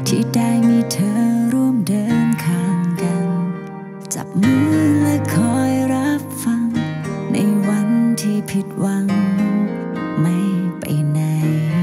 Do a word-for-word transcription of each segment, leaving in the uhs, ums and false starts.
ที่ได้มีเธอร่วมเดินข้างกันจับมือและคอยรับฟังในวันที่ผิดหวังไม่ไปไหน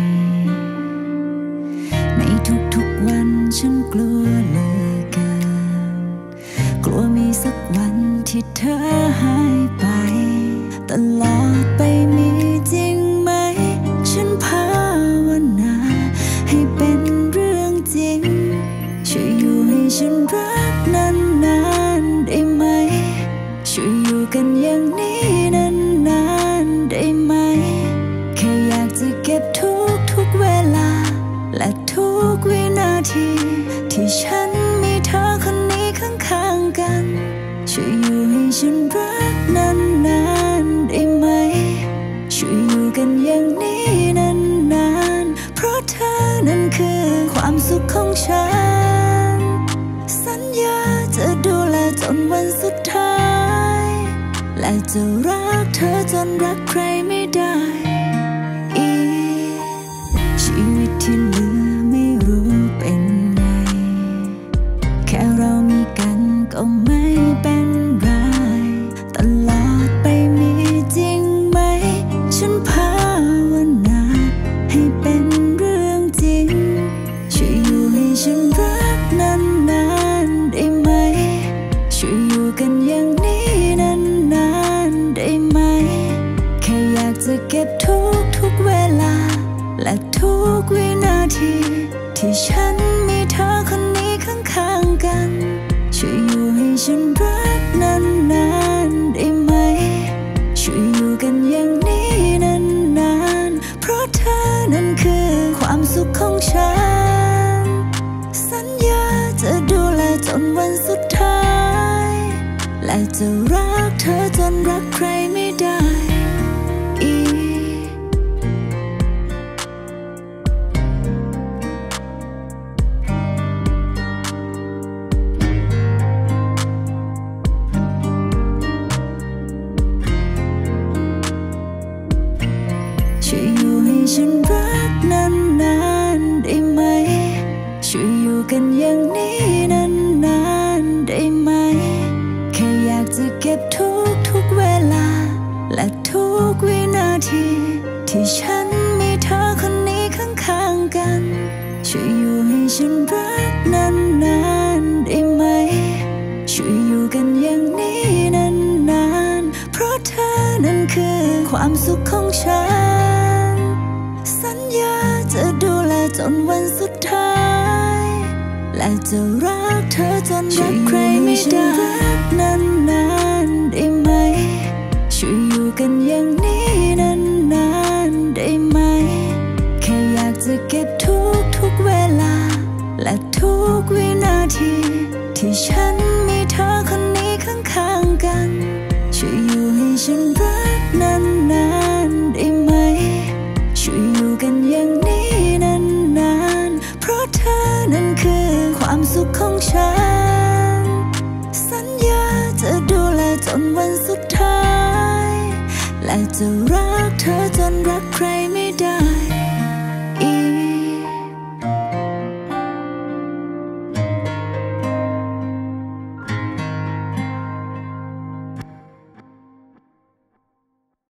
ในทุกๆวันฉันกลัวเหลือเกินกลัวมีสักวันที่เธอหายไปตลอดไปมีจริงไหมฉันภาวนาให้เป็นเรื่องจริงช่วยอยู่ให้ฉันรักนานๆได้ไหมช่วยอยู่กันอย่างนี้นานๆได้ไหมแค่อยากจะเก็บทุกทุกเวลาและทุกวินาทีที่ฉันมีเธอคนนี้ข้างๆกันช่วยอยู่ให้ฉันรักนานๆได้ไหมช่วยอยู่กันอย่างนี้นานๆเพราะเธอนั้นคือความสุขของฉันสัญญาจะดูแลจนวันสุดท้ายและจะรักเธอจนรักใครไม่ได้อีกชีวิตที่เหลือไม่รู้เป็นไงแค่เรามีกันก็ไม่เป็นไรตลอดไปมีจริงไหมฉันภาวนาให้เป็นเรื่องจริงช่วยอยู่ให้ฉันรักนานๆได้ไหมช่วยอยู่กันอย่างนี้นานๆได้ไหมแค่อยากจะเก็บทุกทุกเวลาและทุกวินาทีที่ฉันมีเธอคนนี้ข้างๆกันช่วยอยู่ให้ฉันรักนานๆได้ไหมช่วยอยู่กันอย่างนี้นานๆเพราะเธอนั้นคือความสุขของฉันสัญญาจะดูแลจนวันสุดท้ายและจะรักเธอจนรักใครไม่ได้อีกช่วยอยู่ให้ฉันรักนานๆได้ไหมช่วยอยู่กันอย่างนี้นานๆได้ไหมแค่อยากจะเก็บทุกทุกเวลาและทุกวินาทีที่ฉันมีเธอคนนี้ข้างๆกันช่วยอยู่ให้ฉันรักนานๆได้ไหมช่วยอยู่กันอย่างนี้นานๆเพราะเธอนั้นคือความสุขของฉันสัญญาจะดูแลจนวันสุดท้ายและจะรักเธอจนรักใครไม่ได้รักนานๆได้ไหมช่วยอยู่กันอย่างนี้นานๆได้ไหมแค่อยากจะเก็บทุกทุกเวลาและทุกวินาทีที่ฉันมีเธอคนนี้ข้างๆกันช่วยอยู่ให้ฉันรักนานๆได้ไหมช่วยอยู่กันอย่างนี้นานๆเพราะเธอนั้นคือความสุขของฉันสัญญาจะดูแลจนวันสุดท้ายและจะรักเธอจนรักใครไม่